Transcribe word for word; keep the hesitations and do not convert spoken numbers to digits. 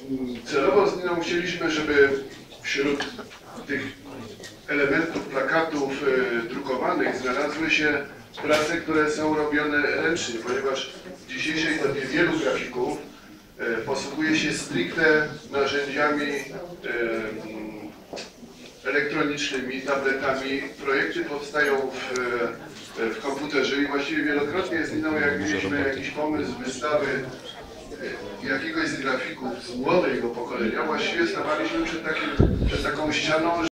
celowo z Niną chcieliśmy, żeby wśród tych elementów, plakatów e, drukowanych znalazły się prace, które są robione ręcznie, ponieważ w dzisiejszej dobie wielu grafików e, posługuje się stricte narzędziami e, elektronicznymi, tabletami. Projekty powstają w, w komputerze i właściwie wielokrotnie z Niną, jak mieliśmy jakiś pomysł wystawy jakiegoś z grafików z młodego pokolenia, właściwie stawaliśmy przed, takim, przed taką ścianą,